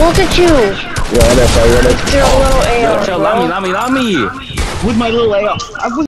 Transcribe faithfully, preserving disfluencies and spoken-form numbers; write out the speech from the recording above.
Look at you. Yeah, that's right. Your little A R. Yo, allow me, allow me, allow me. With my little A R. I was